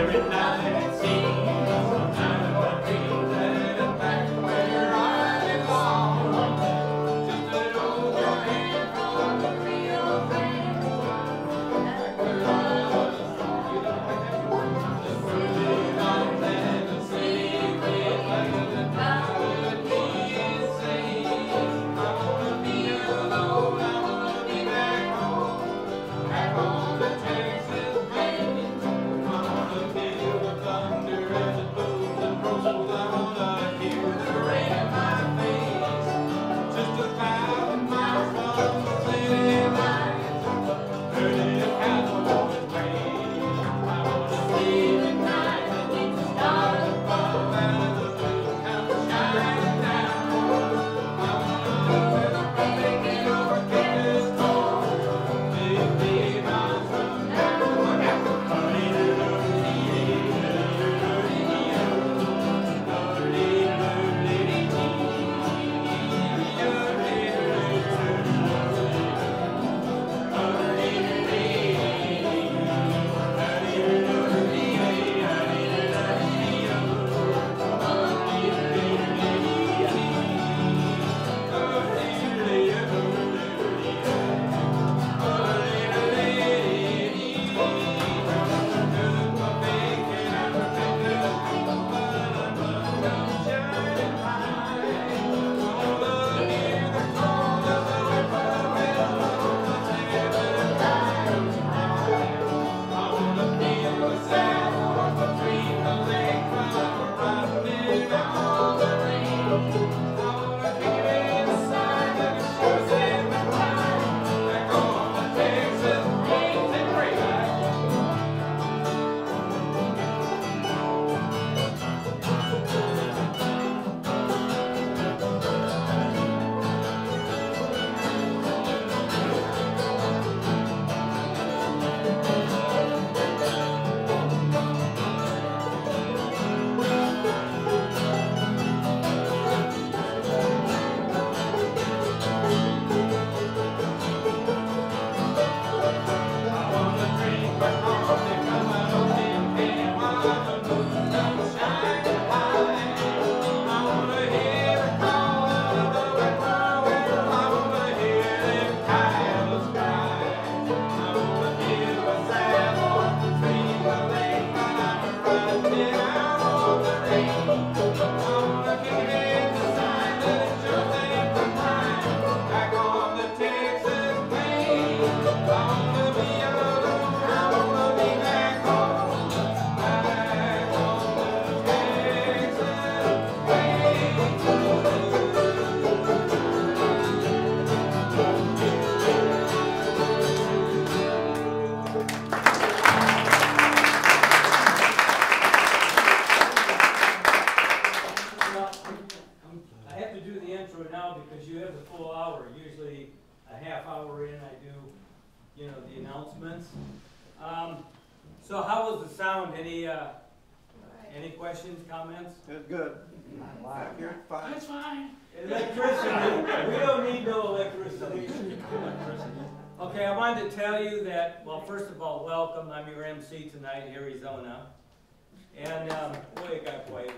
So how was the sound? Any questions, comments? It's good. Back here, fine. That's fine. Electricity. We don't need no electricity. Okay, I wanted to tell you that, well, first of all, welcome. I'm your MC tonight, Arizona. And, boy, it got quiet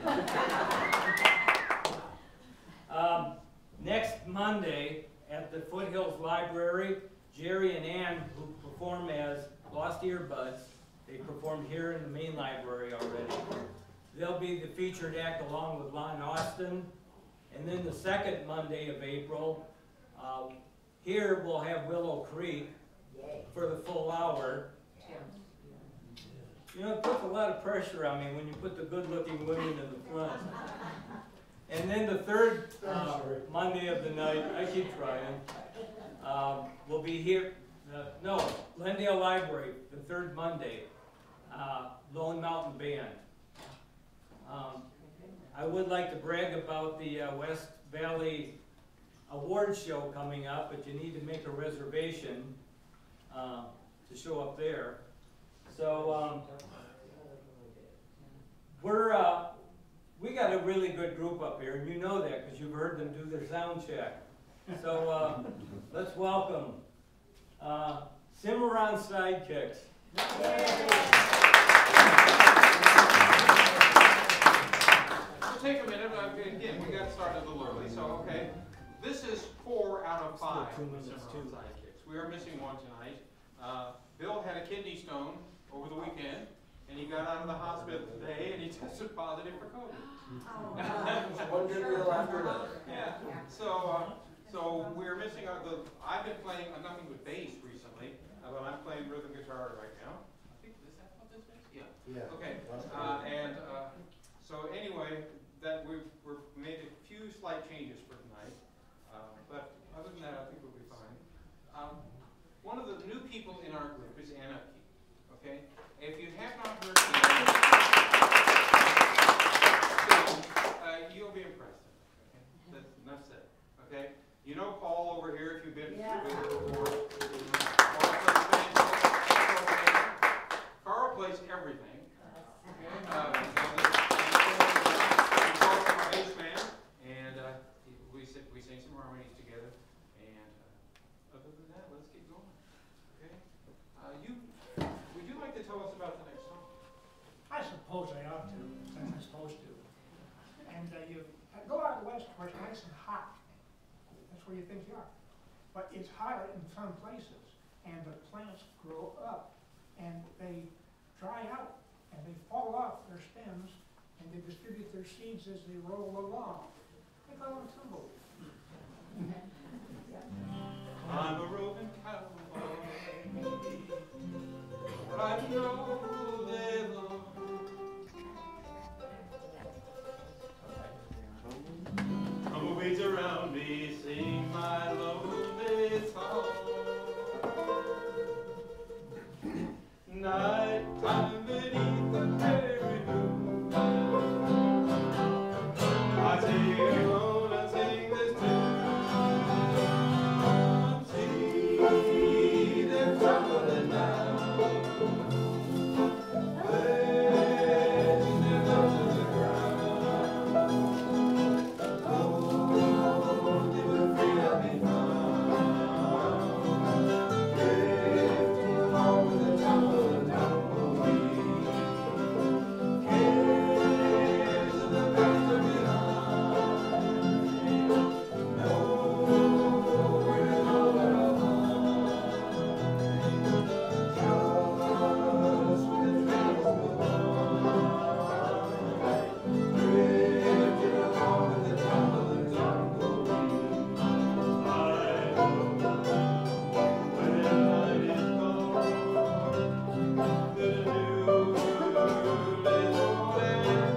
in here. Next Monday at the Foothills Library, Jerry and Ann, who perform as Lost Earbuds, they performed here in the main library already. They'll be the featured act along with Lon Austin. And then the second Monday of April, here we'll have Willow Creek for the full hour. You know, it puts a lot of pressure on me when you put the good-looking women in the front. And then the third Monday of the night, I keep trying, we'll be here, Glendale Library, the third Monday, Lone Mountain Band. I would like to brag about the West Valley Awards show coming up, but you need to make a reservation to show up there. So we got a really good group up here, and you know that because you've heard them do their sound check. So let's welcome Cimarron Sidekicks. 2 minutes Cimarron too. Sidekicks. We are missing one tonight. Bill had a kidney stone over the weekend, and he got out of the hospital today, and he tested positive for COVID. One good deal after another. Yeah. So we're missing I've been playing nothing but bass recently, but I'm playing rhythm guitar right now. I think is that what this is? Yeah. Yeah. Okay. So anyway, that we've made a few slight changes for tonight, but other than that, I think we'll be fine. One of the new people in our group is Anna. Okay. If you have not heard Anna, you'll be impressed. Okay? That's enough said. Okay. You know Paul over here if you've been with him before. Carl plays everything. Okay. He's also a bass man, and we sing some harmonies together. And other than that, let's get going. Okay. Would you like to tell us about the next song? I suppose I ought to, since I'm supposed to. And you go out west where it's nice and hot. That's where you think you are. But it's hotter in some places, and the plants grow up, and they dry out, and they fall off their stems, and they distribute their seeds as they roll along. They call them tumbleweeds. I'm a roving cowboy. Riding all day long. Tumbleweeds around me sing my lonely song. Nighttime beneath the prairie moon, I take it alone and sing this tune. See them tumbling down, laying their loads to the ground. Oh, they were free to be found, drifting along with the tumbling tumbleweed. Cares of the past are behind, nowhere to go but alone. Just with the trails below, drifting along with the tumbling tumbleweed. I know when night is gone, that a new is old and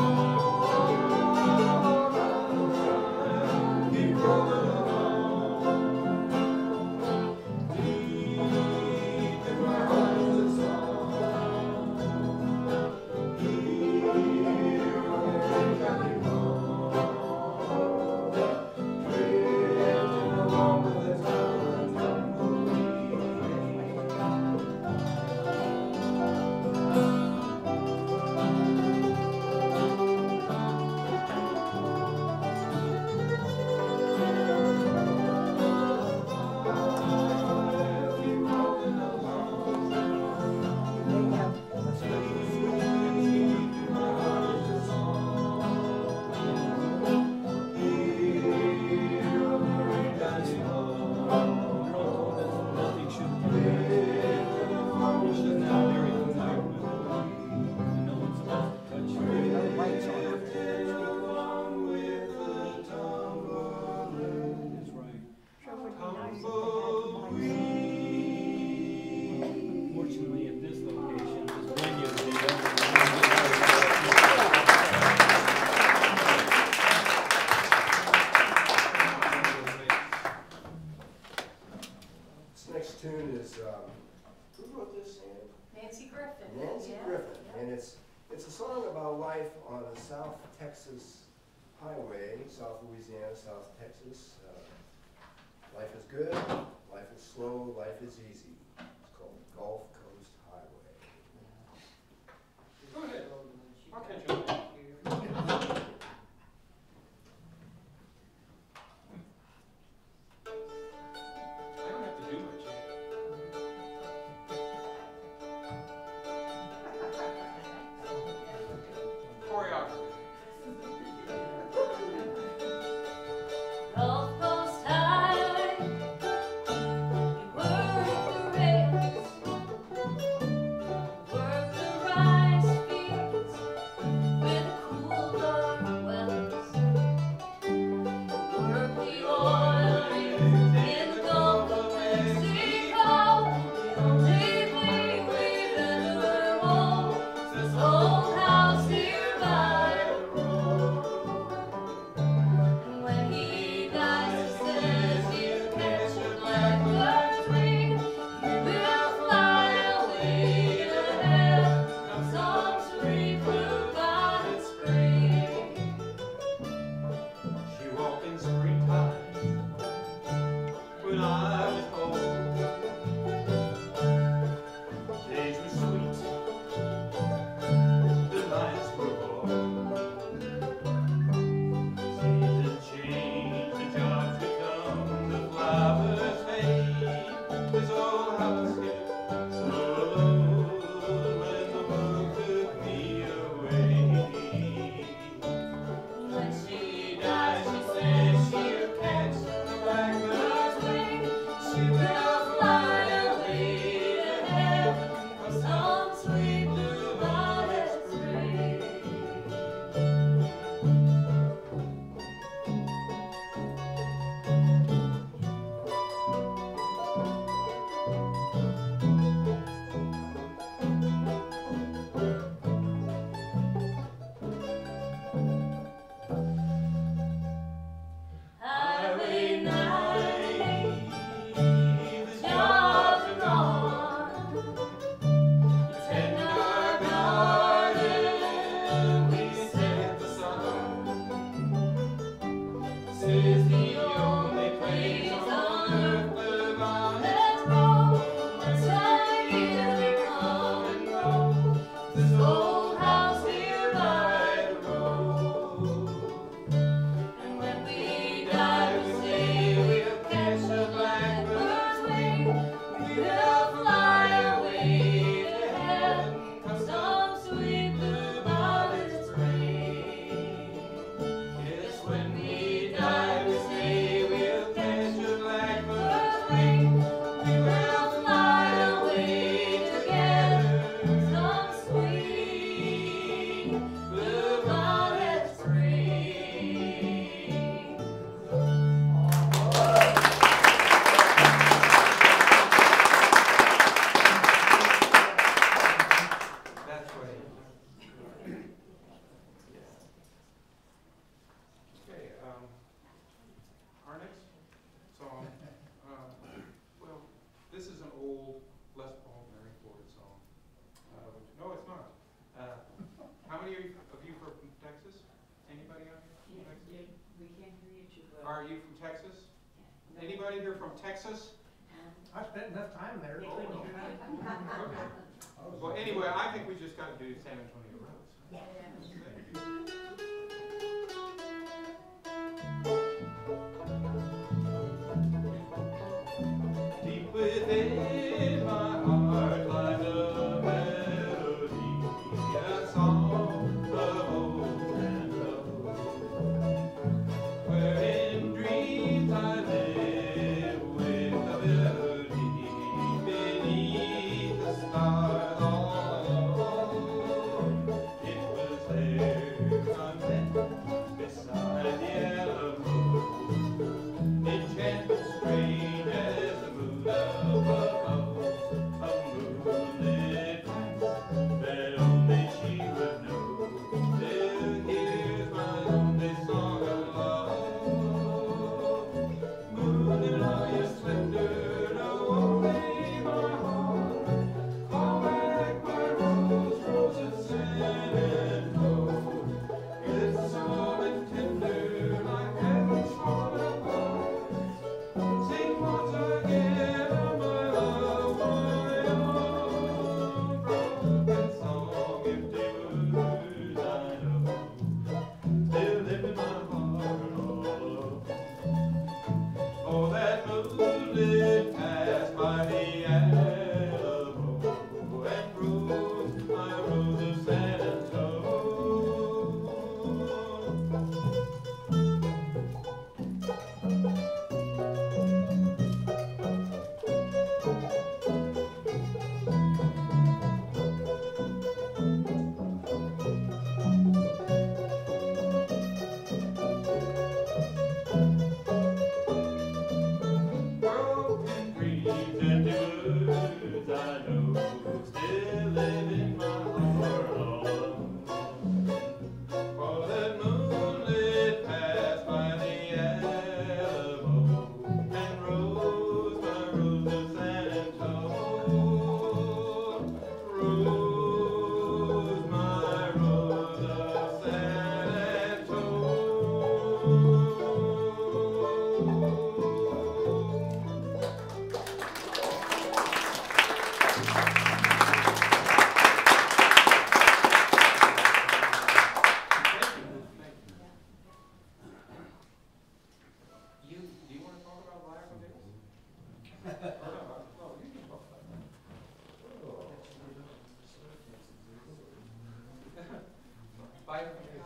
gone. Keep rolling along, deep in my heart is a song. Here on the bridge I belong, drifting along with the tumbling tumbleweed. Nothing should not marry the night moon. No one's supposed to touch you. Lights on. That's right. Fortunately, at this location, this venue, they don't. This next tune is, who wrote this, Sam? Nancy Griffin. Nancy Yeah. Griffin. Yeah. And it's a song about life on a South Texas highway, South Louisiana, South Texas. Life is good, life is slow, life is easy. It's called Gulf Coast Highway. Go ahead. I'll catch you. I don't have to do much. Choreography. Gulf Coast Highway, Texas. I spent enough time there. Okay. Well, anyway, I think we just got to do San Antonio Rose. Deep within my heart lies a melody, a song of old and low, where in dreams I live with the melody beneath the stars all alone. It was there I met beside the Alamo, enchantment strange as the moon up above, a moonlit dance that only she would know. Still here's my lonely song of love. Moon in all your splendor, know only my heart. Call back my rose, rose of San Antonio. It's warm and tender, like heaven's fallen apart. Sing once again of my love, my own broken song. Empty words I know still live in my heart all alone. Oh, that moonlit pass by the Alamo and rose my rose of San Antonio. Broken dreams and words I know still live in my heart all alone. For that moonlit pass by the Alamo and rose my rose of San Antonio. Rose my rose of San Antonio. Do you want to talk about live videos? Oh, you can talk about that. Vaya con Dios.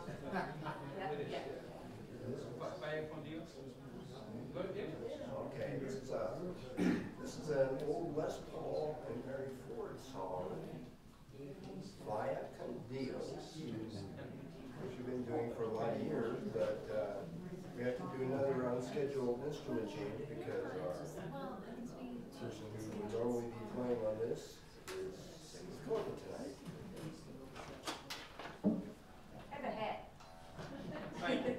Vaya con Dios. Good, yeah. Okay, this is an old Les Paul and Mary Ford song, Vaya con Dios, which we've been doing for a lot of years, but we have to do another unscheduled instrument change because our person who would normally be playing on this is going tonight. Have a hat. Thank you.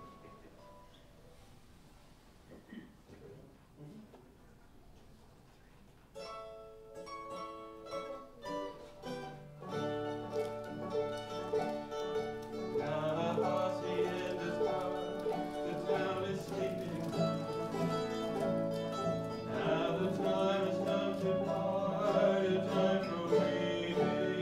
Not a posse in this car, the town is sleeping. Now the time has come to part, a time for weeping.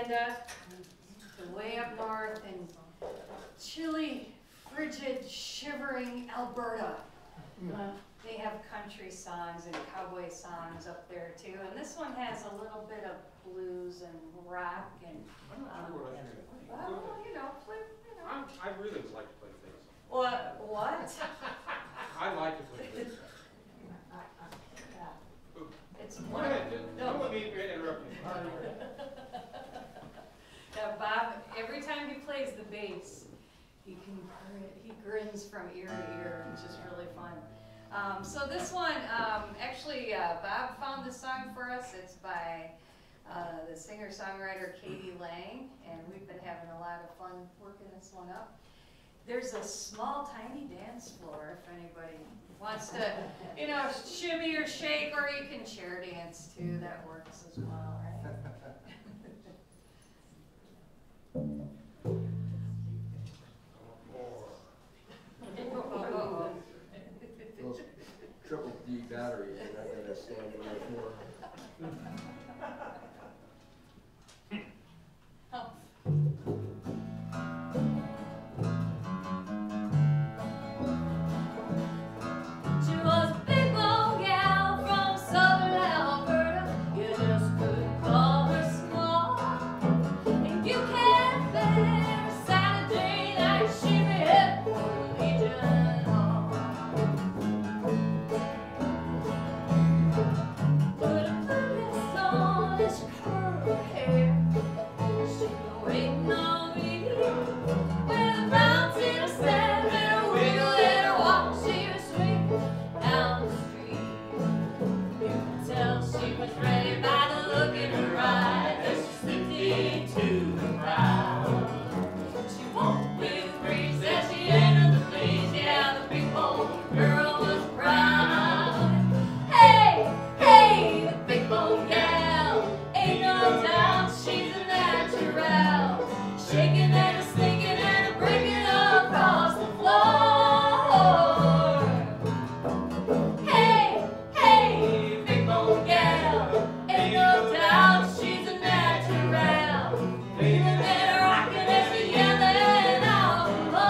Amanda, way up north in chilly, frigid, shivering Alberta. They have country songs and cowboy songs up there too, and this one has a little bit of blues and rock and. Well, you know, I really would like to play bass. What? I like to play bass. It's Go ahead, don't let me interrupt you. Yeah, Bob, every time he plays the bass, he grins from ear to ear, which is really fun. So this one, actually, Bob found this song for us. It's by the singer-songwriter Katie Lang, and we've been having a lot of fun working this one up. There's a small, tiny dance floor if anybody wants to, you know, shimmy or shake, or you can chair dance too. That works as well, right? Those triple D batteries are not going to stand on the floor. She was a big bone gal from southern Alberta. You just couldn't call her small. And you can't bet a Saturday night she'd be headed for the Legion Hall. Put a focus on this curly hair. She's been waiting on me with a brown tin step and a wiggle in her walk. She was swinging down the street. You could tell she was ready by the look in her eyes as she slipped into the crowd. She walked with grace as she entered the place. Yeah, the big bone girl was proud. Hey, hey, the big bone gal, ain't no doubt she's a natural. Shaking and a sneaking and a breaking across the floor. Hey, hey, big bone gal, ain't no doubt she's a natural. Feeling and rocking as she's yelling out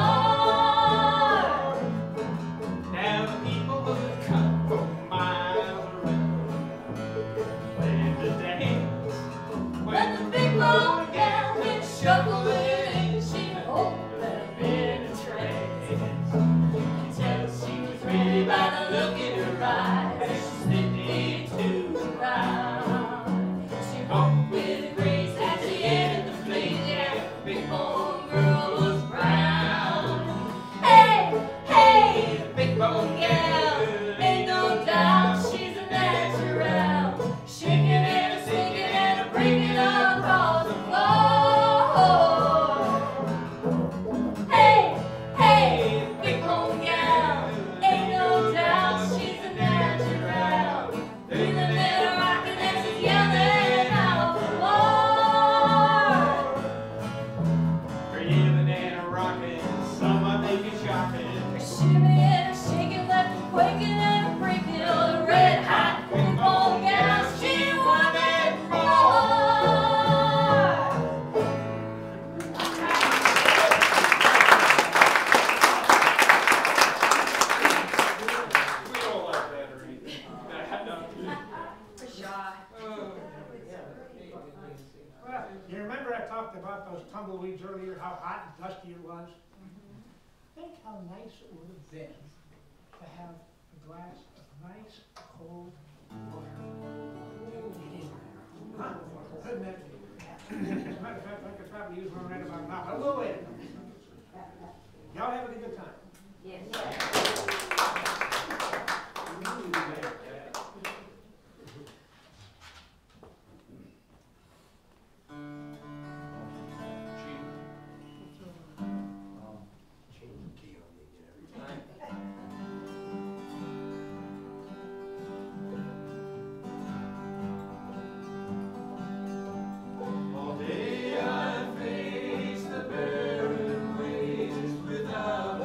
the Lord. Now the people would come from miles around, playing the dance. When the big bone gal went shuffling, she'd hope that been a trance. Until she was ready by the look in her eyes as she slipped into the crowd. She walked with grace as she entered the place. Yeah, the big bone girl was brown. Hey, hey, the big bone gal, ain't no doubt she's a natural. Shaking and a singing and a breaking across the floor. Hey, hey, big bone gal, ain't no doubt she's a natural. Feeling and rocking as she's yelling out the Lord. Reeling and rocking, some I think is shocking. Shimmy and shaking, left and quaking and breaking. Oh, the red hot big bone gal, she wanted more. We don't like that or anything. For sure. Well, you remember I talked about those tumbleweeds earlier, how hot and dusty it was? Think how nice it would have been to have a glass of nice, cold water. Huh? Couldn't that be? As a matter of fact, I could probably use one right about now, but we'll wait. Y'all having a good time? Change the key on me again every time. All day I face the barren waste without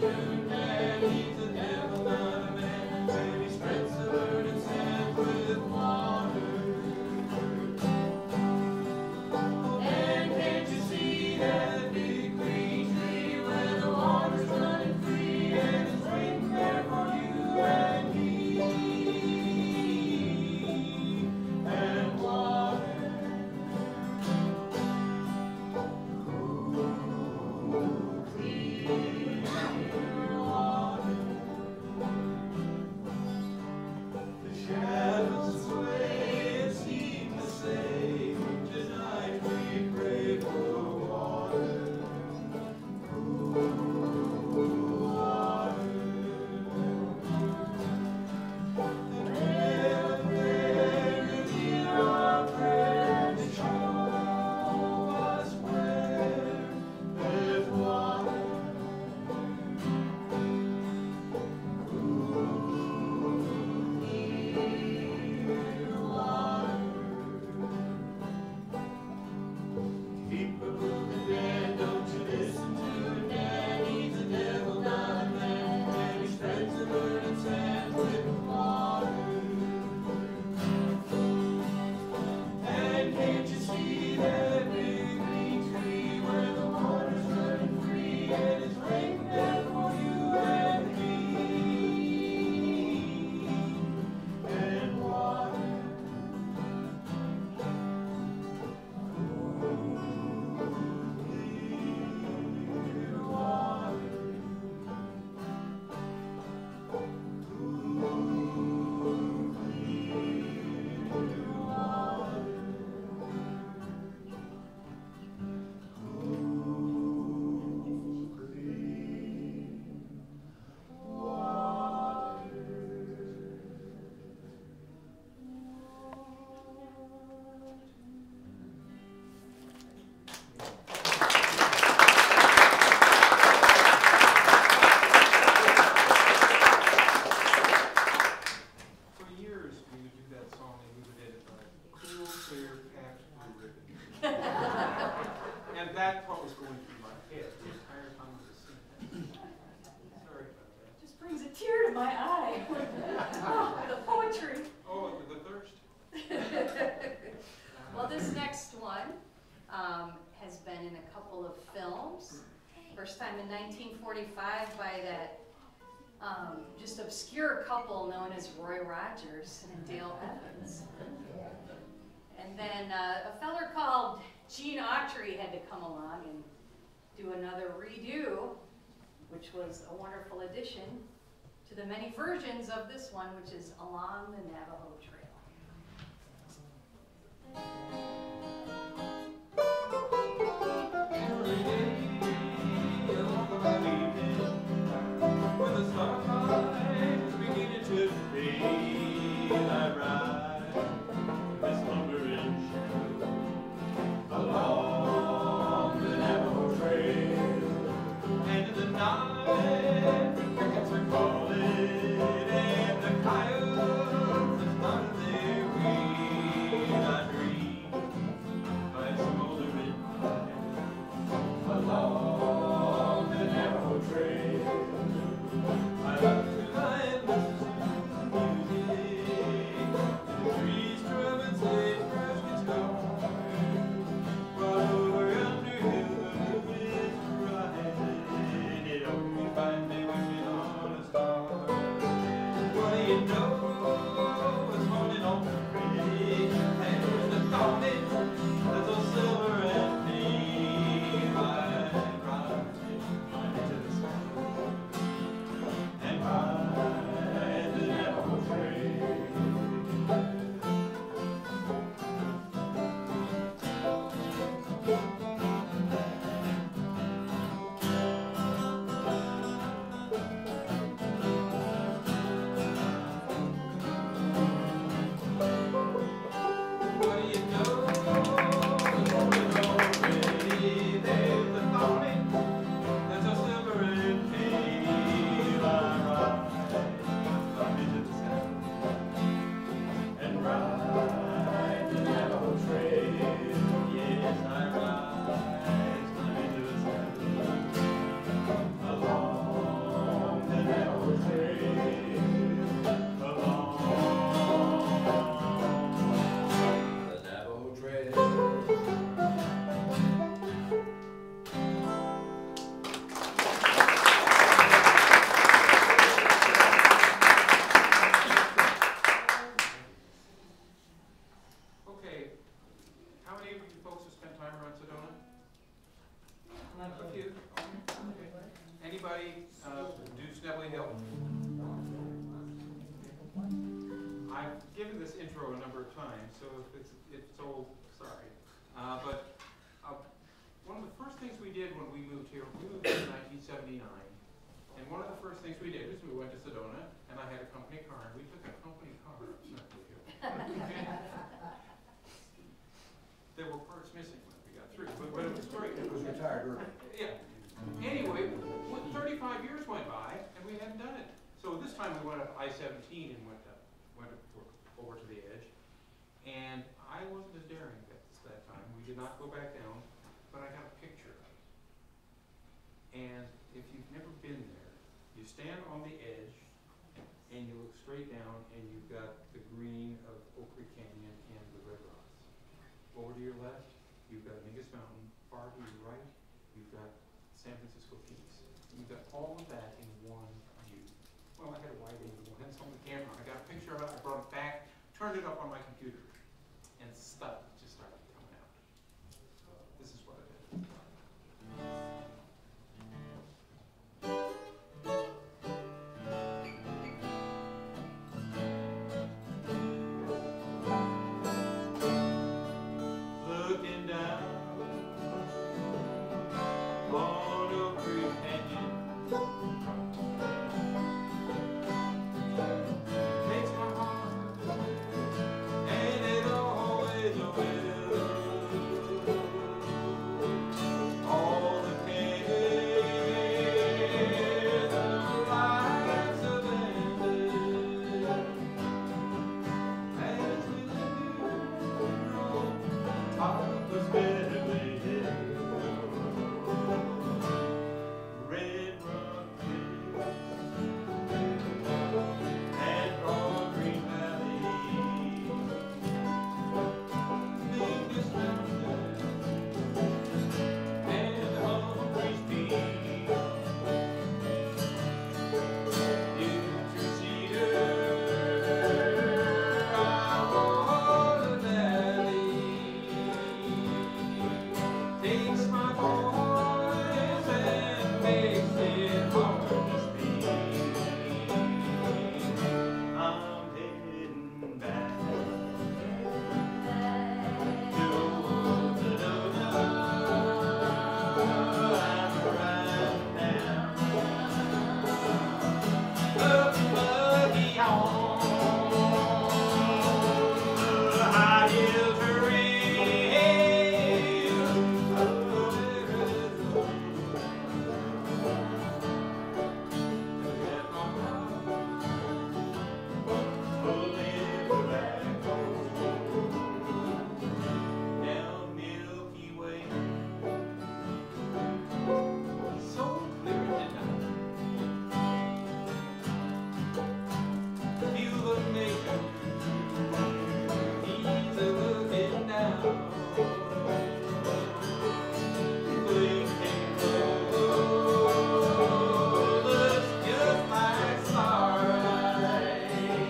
First time in 1945 by that just obscure couple known as Roy Rogers and Dale Evans. And then a feller called Gene Autry had to come along and do another redo, which was a wonderful addition to the many versions of this one, which is Along the Navajo Trail. When the starlight is beginning to fade, I ride this lumbering show along the Navajo Trail, and in the night the crickets are calling, and the coyotes are starting their way. I dream so if it's old, sorry. But one of the first things we did when we moved here, we moved here in 1979, and one of the first things we did was we went to Sedona, and I had a company car, and we took a company car up Smithfield Hill. There were parts missing when we got through, but it was great. It was retired early. Yeah. Anyway, 35 years went by, and we hadn't done it. So this time we went up I-17 and went over to the edge, and I wasn't as daring that time. We did not go back down, but I got a picture of it. And if you've never been there, you stand on the edge, and you look straight down, and you've got the green of Oak Creek Canyon and the Red Rocks. Over to your left, you've got Mingus Mountain. Far to your right, you've got San Francisco Keys. You've got all of that in one view. Well, I had a wide angle lens on the camera. I got a picture of it, I brought it back, turned it up on my computer, and stuff just started coming out. This is what it is. Looking down on Oak Creek Canyon, makes my heart, and it always will. All the cares of life's abandoned, as we live on the Smithfield Hill. Red Rock and broad green valley, biggest mountain and Humphreys Peak. You Cedar, I want valley. Takes my voice and makes it hard to speak. I'm heading back to old Sedona. I'm riding down up buggy on the high hill terrain. Down Milky Way, so clear at night. Feel the maker, he's looking down. Blinking looks just like starlight,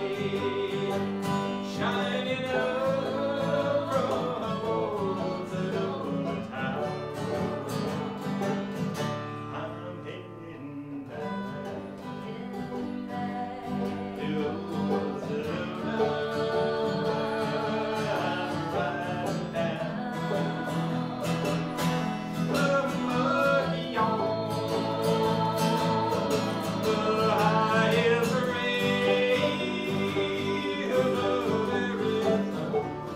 shining up from old Sedona town. I'm heading back to old Sedona. I'm riding down the muddy on the high hill terrain of Arizona.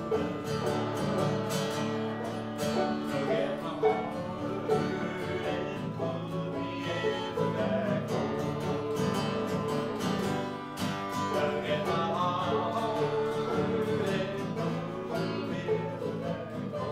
Look at my heart and put me ever back home. Look at my heart and put me ever back home.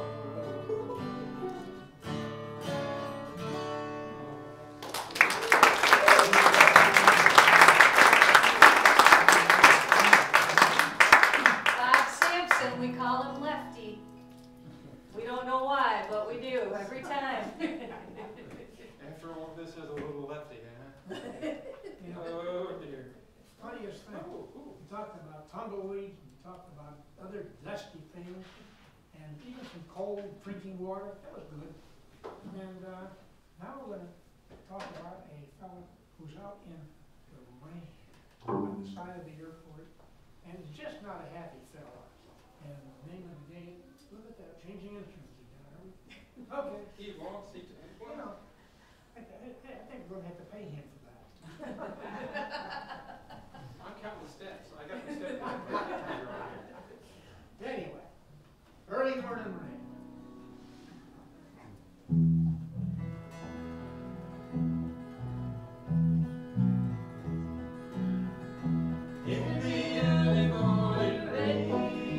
Bob Sampson, we call him Lefty. We don't know why, but we do every time. After all of this is a little lefty, huh? You know, Oh dear. funniest thing, Oh, we talked about tumbleweeds, we talked about other dusty things, and even some cold drinking water, that was good. And, now we're gonna talk about a fellow who's out in the rain on the side of the airport, and he's just not a happy fella. And his name Okay. He wants, he, You know, I think we're gonna have to pay him for that. I'm counting the steps. I got the steps. Anyway, early morning rain. In the early morning rain,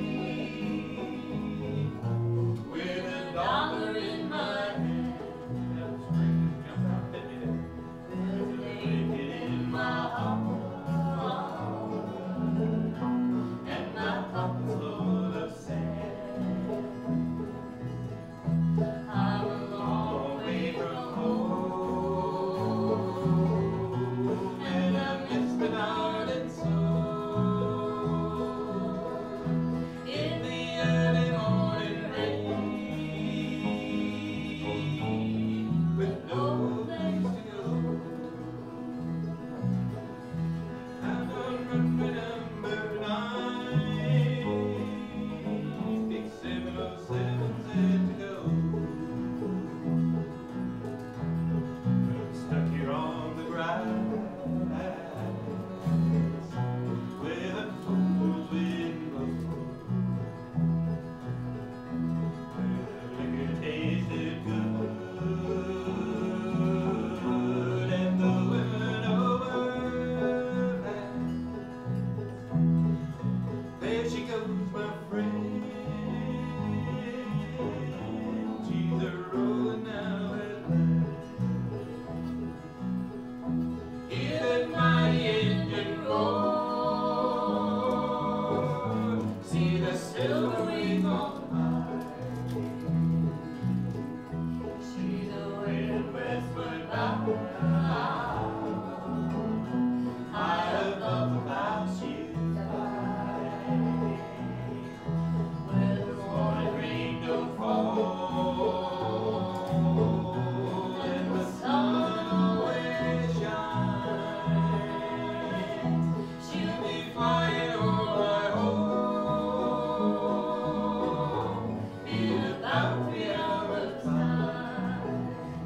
with a dollar in my hand, with a blanket in my arms, and my pockets full of sand. I'm a long way from home, and I miss the darling soul. In the early morning rain, with no place to go, I'm on runway number 9, big 707 said to go. I'm stuck here on the grass where the cold wind blows, where the liquor tasted good, and the women overpass. There she goes, my friend. She's a rolling now at last. Hear that mighty engine roar. See the silver wings on high. See the wind westward bound. High above the clouds she flies. Where the morning rain don't fall, and the sun always shines. She'll be flying over my home in about 3 hours' time.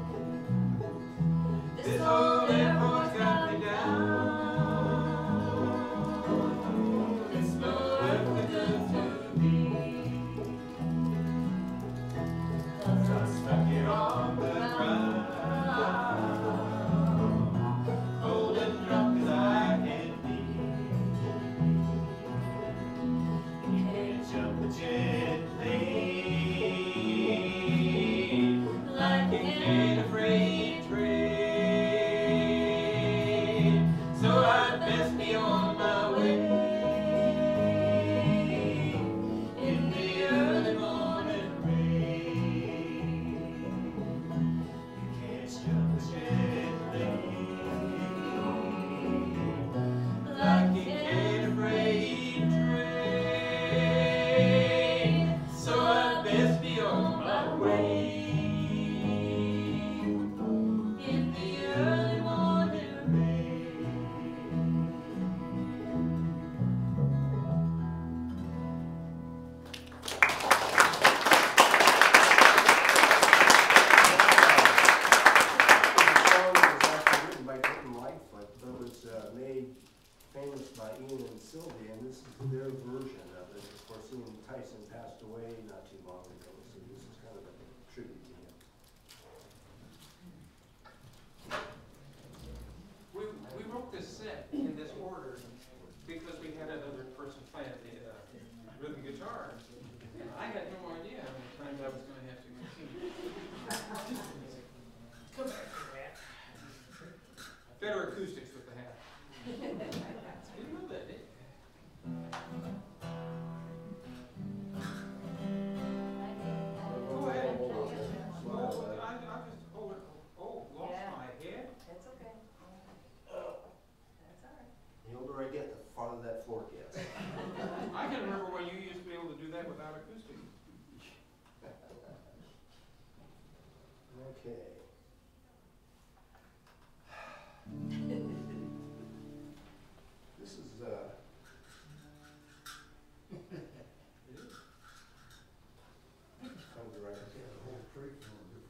This old airport's got me down. It's no earthly good to me, 'cause I'm stuck here on the ground, cold and drunk as I can be. You can't jump a jet plane like you can a freight train, so I'd best be on my way in the early morning rain. You can't jump a jet plane like you can a freight train, so I'd best be on my way in the early morning rain. The song was actually written by Clinton Lightfoot, but it was made famous by Ian and Sylvia, and this is their version of it. Of course, Ian Tyson passed away not too long ago, so this is kind of a tribute to him. We wrote this set in this order because we had another person play the rhythm guitar. And I had no idea how many times I was going to have to sing. Come back to that. Better acoustics with the hat. Didn't know that, did you? Go ahead. Oh, I just, lost my head. It's okay. That's all right. The older I get, the farther that floor gets. I can remember when you used to be able to do that without acoustic. Okay. This is kind of the right. The whole creek on the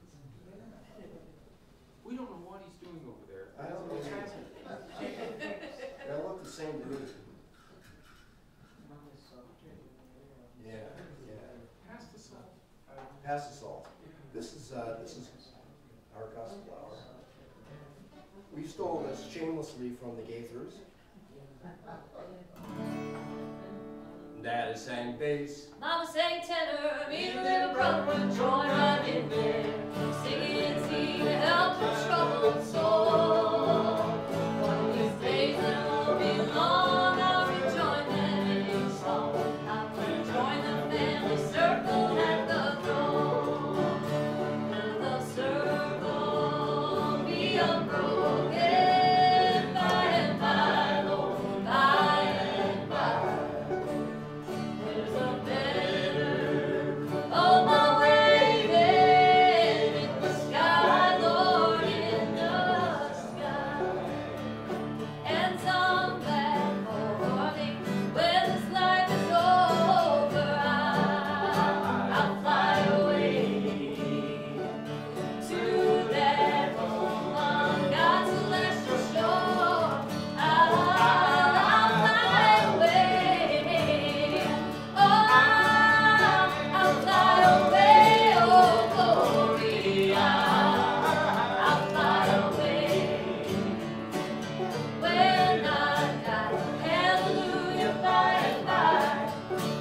shamelessly from the Gaithers. Daddy sang bass. Mama sang tenor, me and little brother would join right in there, singing and singing to help a troubled soul. One of these days it won't be long, I'll rejoin them in song. I'll rejoin the family circle at the throne. Will the circle be unbroken by and by, Lord, by and by? There's a better on my way than in the sky, Lord, in the sky. And some glad morning, when this life is over, I'll fly away to that home on God's celestial shore. I'll fly away. Oh, I'll fly away, oh glory, I'll fly away. When I die, hallelujah, by and by,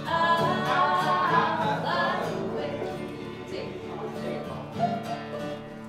I'll fly away. Take it.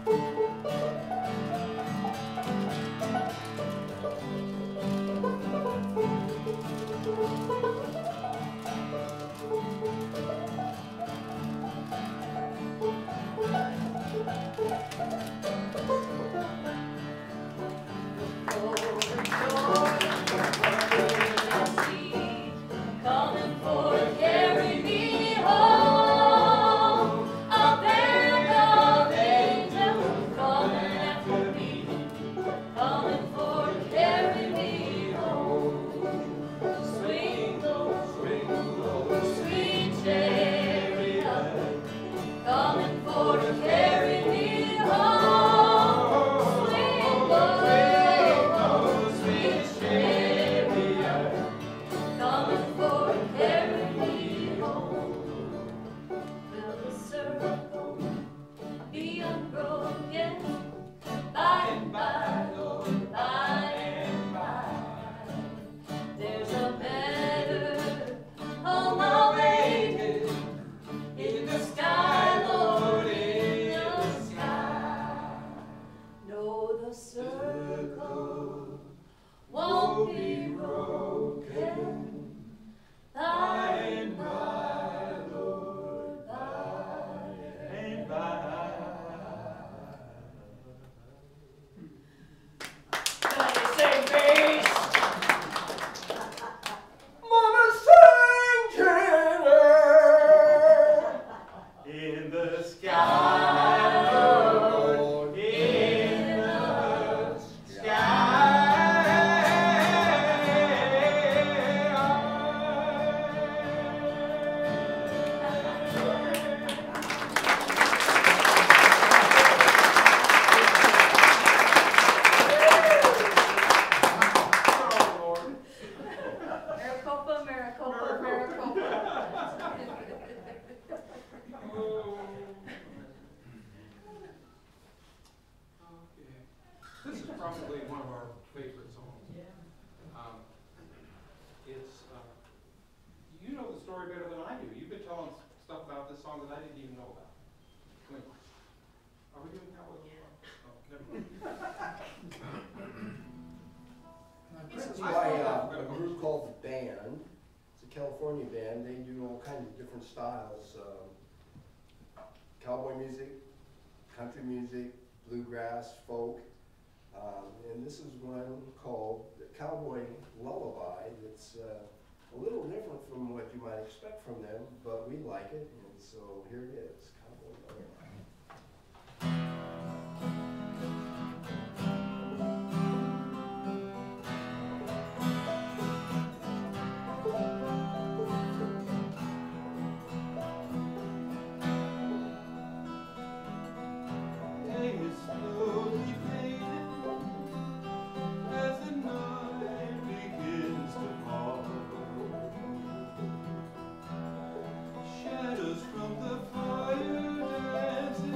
Coming for to carry me home. A band of angels coming after me, coming for to carry me home. Swing low, sweet chariot, coming for to carry me home. Swing low, sweet chariot, coming for to carry me home. Will the circle be unbroken by and by, Lord, by and by? There's a better on my way in the sky, Lord, in the sky. No, the circle won't be broken by and by, Lord, by and by. Somebody say bass. Mama sang tenor. In the sky, Lord, in the Maricopa, Maricopa, Maricopa. Okay. This is probably one of our favorite songs. It's, you know the story better than I do. You've been telling stuff about this song that I didn't even know about. Come in. Are we doing that one? Oh, never mind. This is by a group called The Band. It's a California band. They do all kinds of different styles. Cowboy music, country music, bluegrass, folk. And this is one called the Cowboy Lullaby. It's a little different from what you might expect from them, but we like it, and so here it is, Cowboy Lullaby. Day is slowly fading as the night begins to fall. Shadows from the fire dancing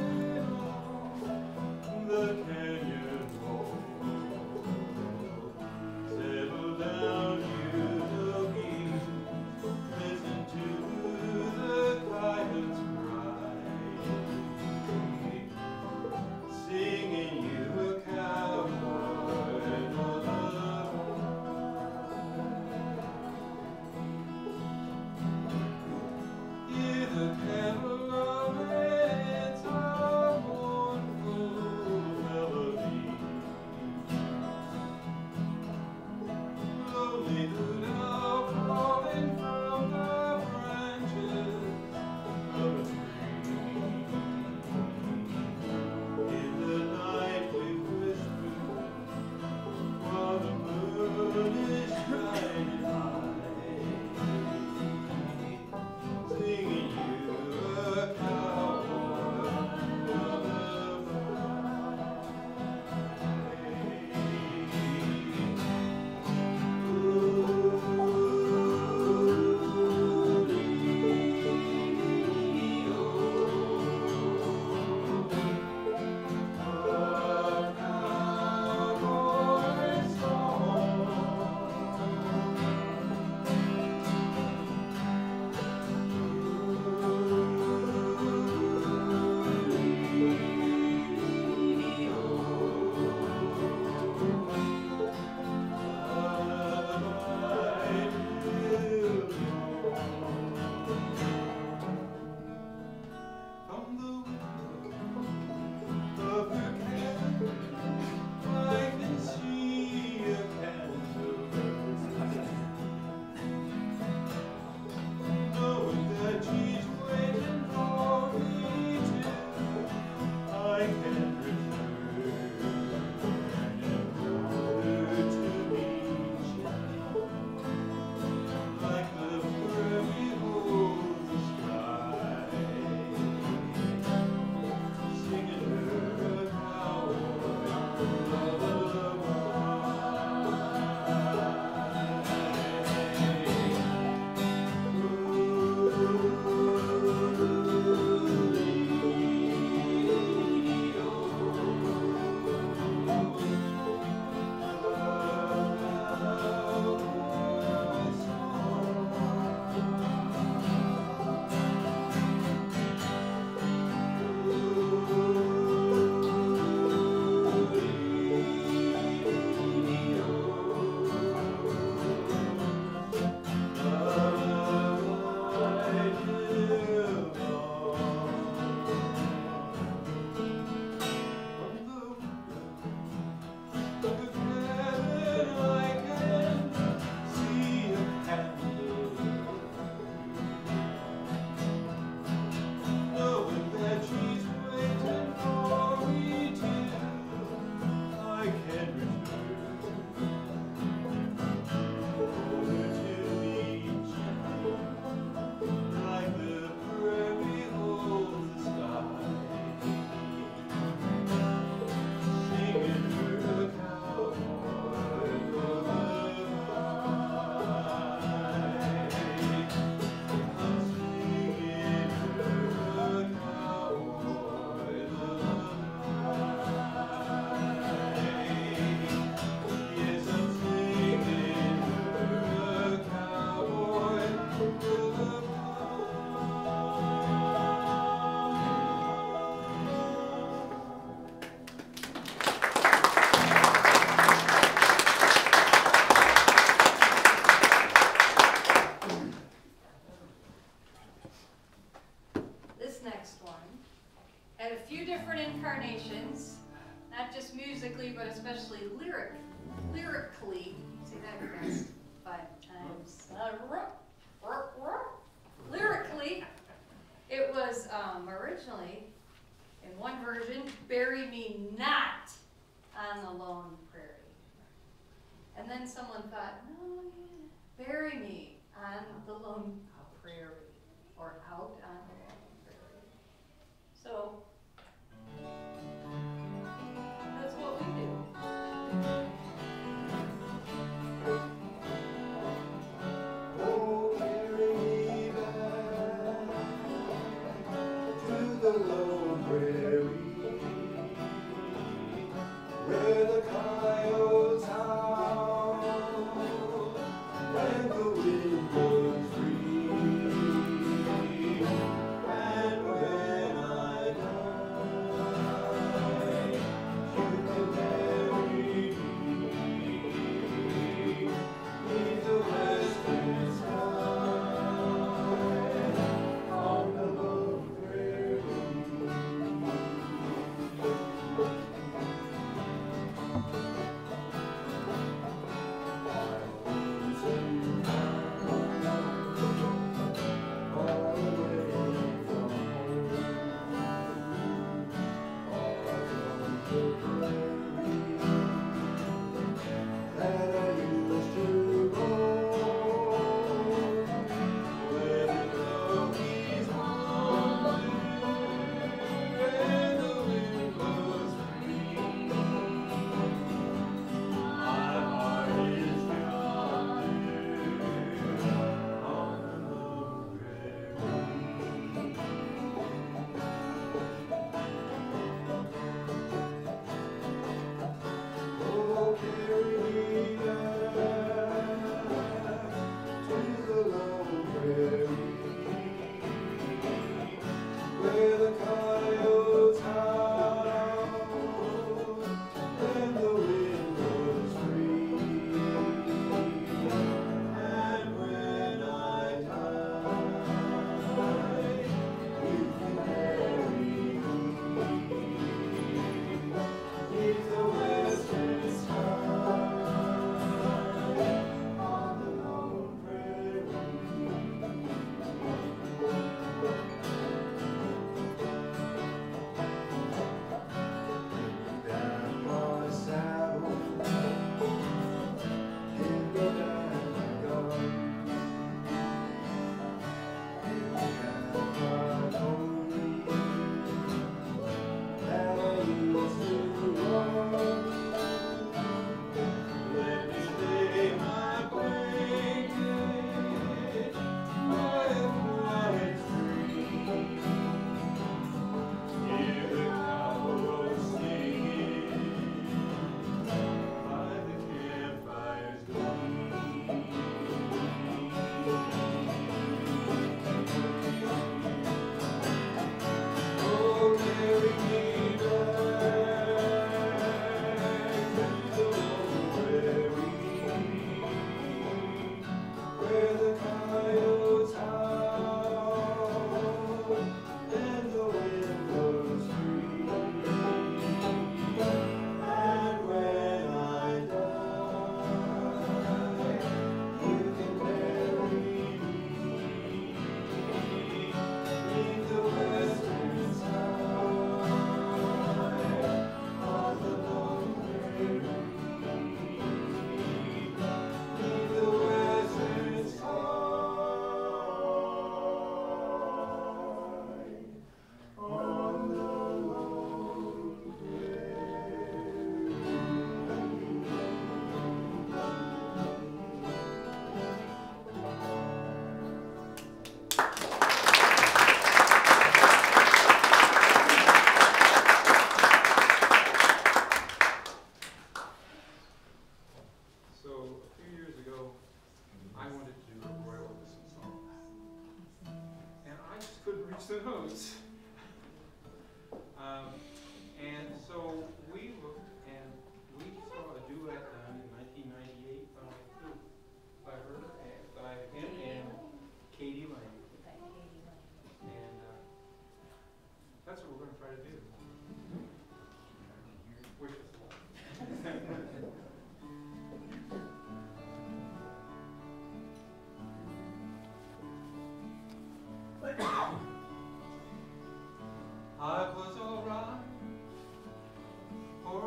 musically, but especially lyrically. Say that fast 5 times. Lyrically, it was originally, in one version, "Bury Me Not on the Lone Prairie." And then someone thought, no, yeah, bury me on the lone prairie, or out on the lone prairie. So, that's what we do. Oh, carry me back to the lone prairie, where the coyotes howl and the wind blows free. And when I die, you can bury me beneath the western sky on the lone prairie.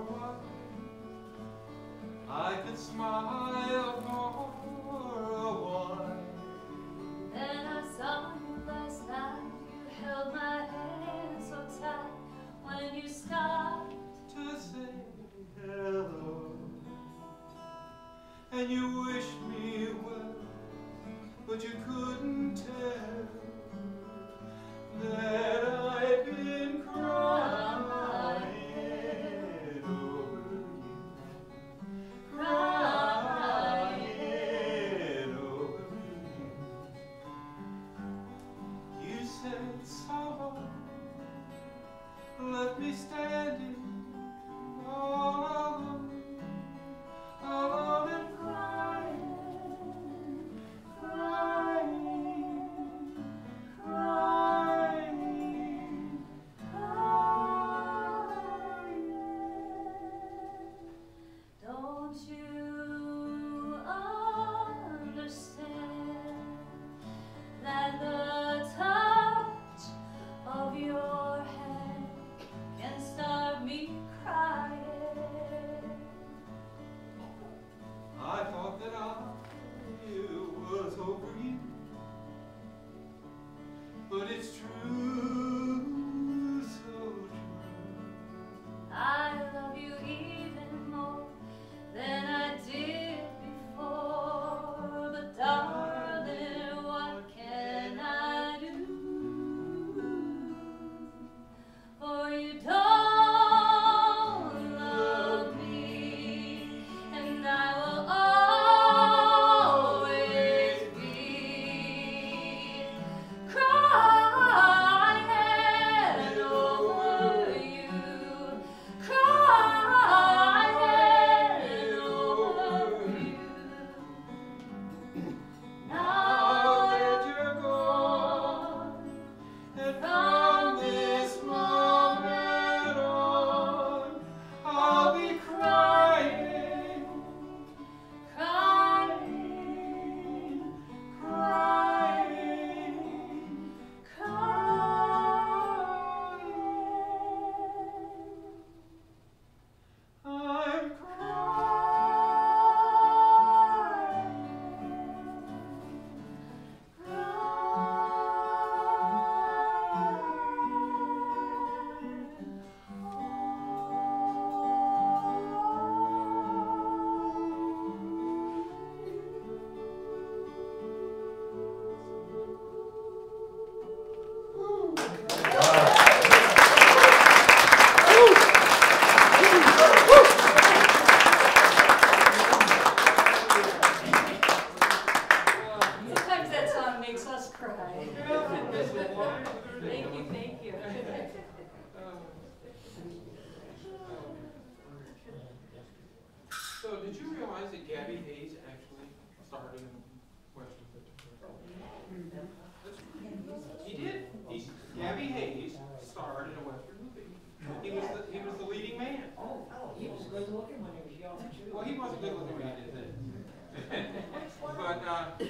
I could smile for a while. Then I saw you last night. You held my hand so tight when you stopped To say hello, and you wished me well, but you couldn't tell that I'd been crying over you, crying over you. You said so long, left me standing all alone, alone and crying, crying, crying, crying. Don't you understand that the touch of your hand can start me crying? I thought that I was over you, but it's true, so true. I love you even more than I did before, but darling, what can I do? For you don't love me, and I will always be crying over you, crying over you. Now that you're gone, And from this moment on, I'll be crying, crying, crying, crying. I'm Sometimes that song makes us cry. Thank you, thank you. So did you realize that Gabby Hayes actually started in Western Pittsburgh? He did. Gabby Hayes starred in a Western movie. He was the leading man. He was good looking when he was young too. Well, he wasn't good looking when he did this. But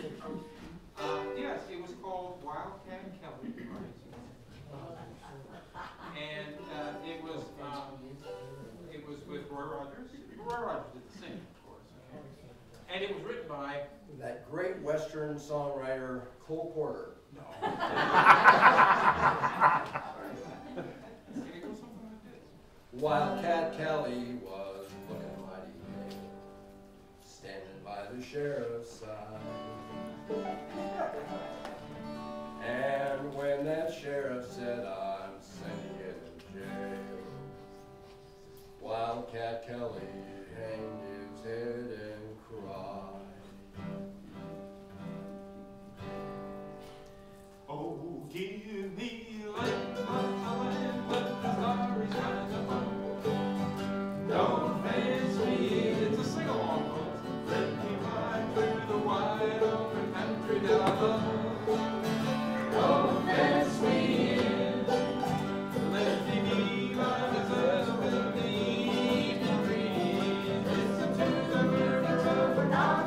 yes, it was called Wildcat Kelly, right? And it was with Roy Rogers. Roy Rogers did the singing, of course. And it was written by That great Western songwriter, Cole Porter. and it goes something like this. Wildcat Kelly was looking mighty mean, standing by the sheriff's side. And when that sheriff said, I'm sending you to jail, Wildcat Kelly hanged his head and cried. Oh, give me land, let the stars rise above. Don't face me, it's a sing-along, folks. Let me ride through the wide open country that I love. Don't fence me in, let me be by myself in the evening breeze. Listen to the birds over now.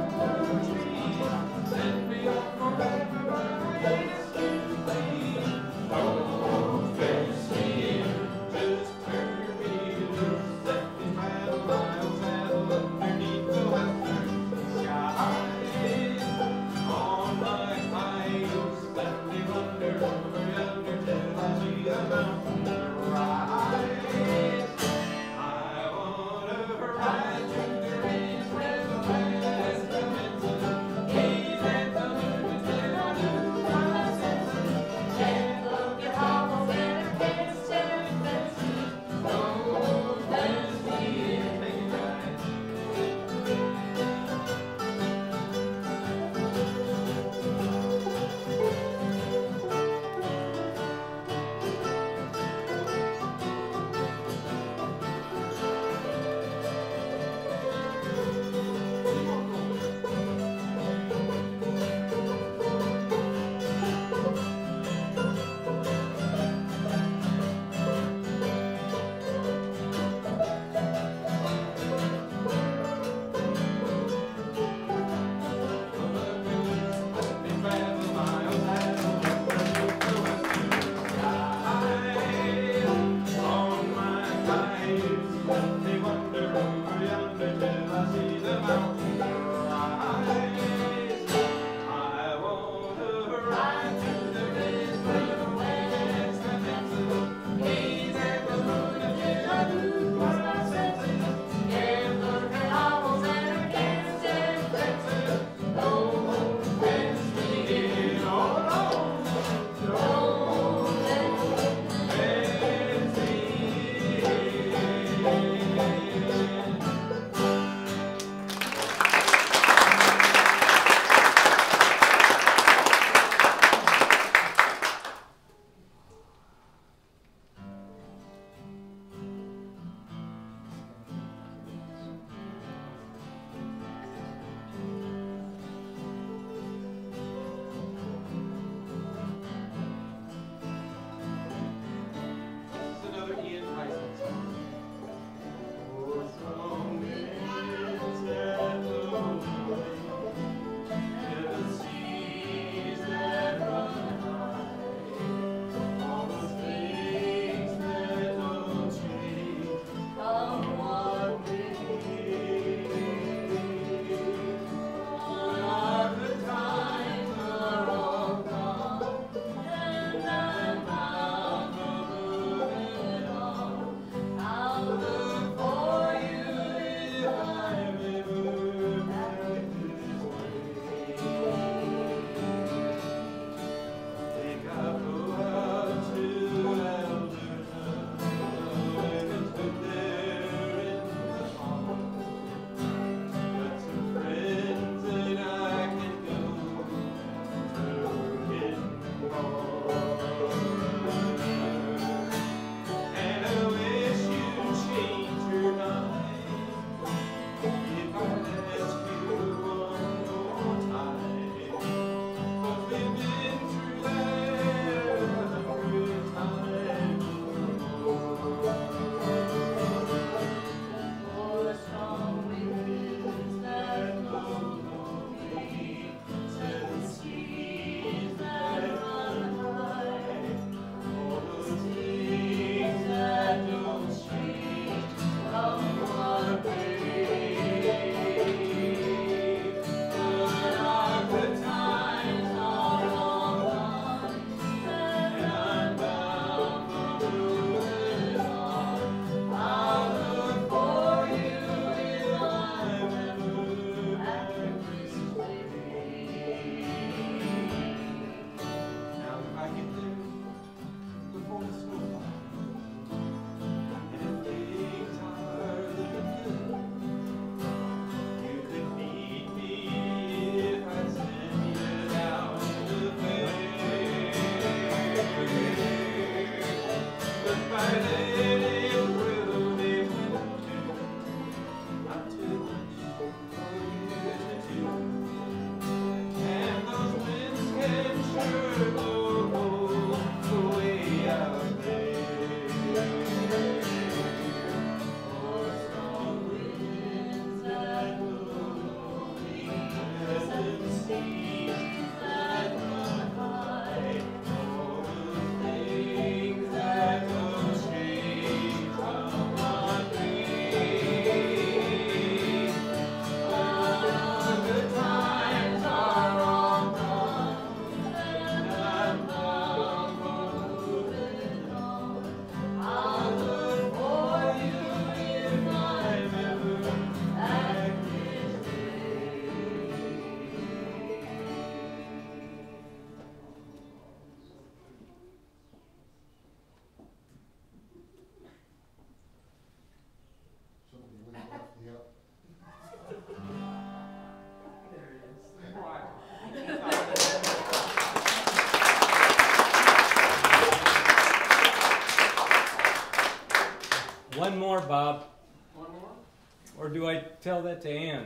or do I tell that to Ann?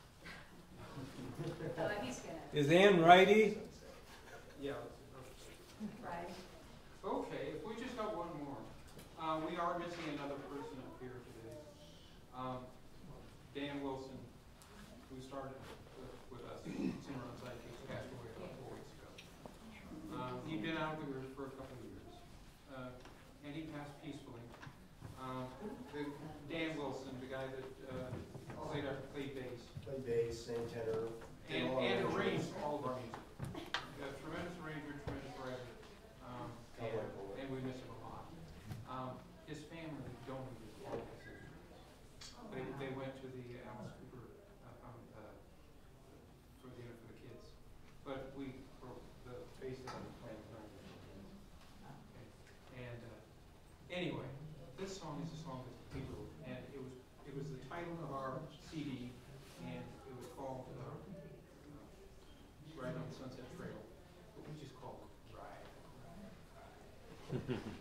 He's gonna, Is Ann righty? Yeah. right? Okay, if we just got one more. We are missing another person up here today. Dan Wilson, who started with us, Cimarron Sidekicks, passed away about 4 weeks ago. He'd been out of the group for a couple of years, and he passed peacefully. Dan Wilson, the guy that played bass. Play bass, sang tenor. And arranged all of our music. A tremendous arranger, tremendous writer. And we miss him a lot. His family donated all his instruments. They went to the Alice Cooper for the kids. But for the bass that I'm playing tonight. Okay. And anyway, this song is a song that we wrote, and it was the title of our CD, and it was called Ride on the Sunset Trail, but we just called it Ride.